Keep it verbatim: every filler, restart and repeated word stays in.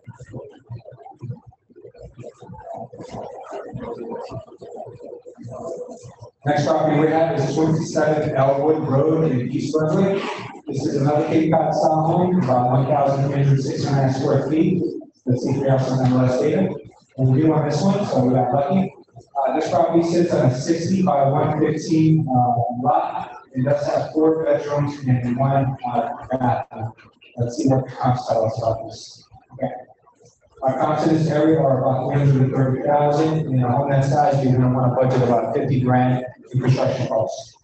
Next property we have is twenty-seven Elwood Road in East Brunswick. This is another Cape Cod style home, about one thousand three hundred sixty-nine square feet. Let's see if we have some M L S data. And we do on this one, so we got lucky. Uh, this property sits on a sixty by one fifteen uh, lot. It does have four bedrooms and one uh, bathroom. Let's see what the comps tell us about this. Okay. Our comps in this area are about three hundred thirty thousand. In a home that size, you're going to want to budget about fifty grand in construction costs.